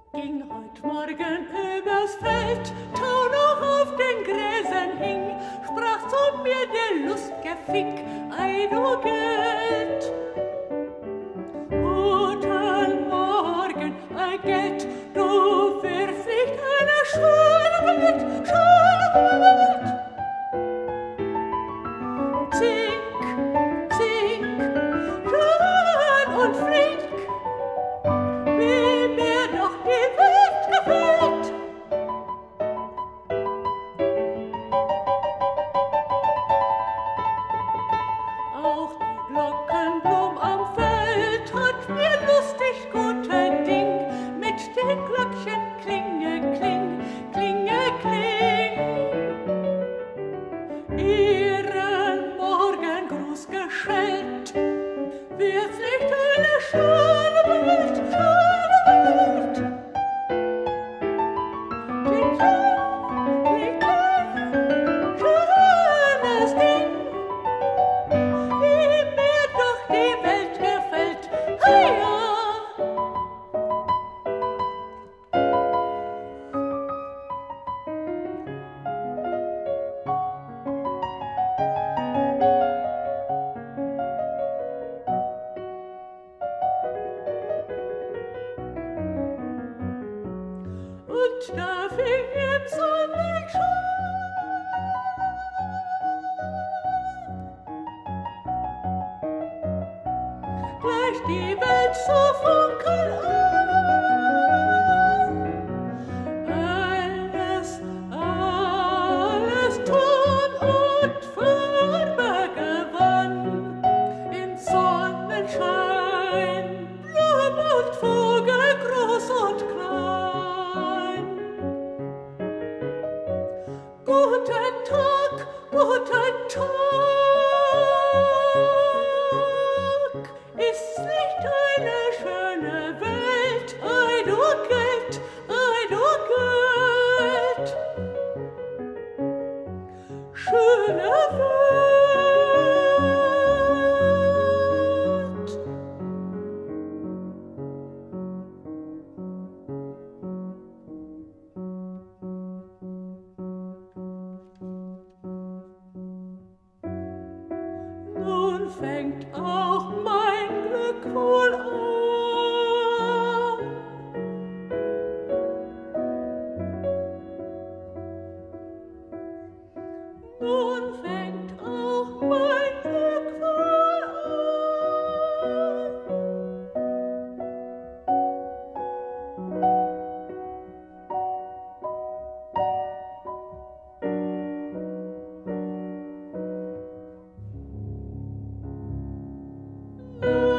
Ging heut morgen übers Feld, Tau noch auf den Gräsern hing, sprach zu mir der lustige Fink, ei du Geld. Guten Morgen, ei Geld, du wirst nicht eine schöne Welt, schöne Welt. Zink, zink, schön und flink, wie mir doch die Welt gefällt. Auch die Glockenblum am Feld hat mir lustig gute Ding, mit den Glöckchen klinge, kling, klinge, kling. Ihren Morgengruß geschellt, wird's nicht eine schöne Welt, schöne Welt. Kling, kling, schönes Ding, wie mir doch die Welt gefällt, heia. Und da fing im Sonnenschein gleich die Welt zu funkeln an. Alles, alles Ton und Farbe gewann im Sonnenschein, Blum und Vogel groß und klein. Guten Tag, guten Tag, ist's nicht eine schöne Welt, ei du Geld, ei du Geld. Schöne Welt. Nun fängt auch mein Glück wohl an. Nun fängt auch mein Glück wohl an.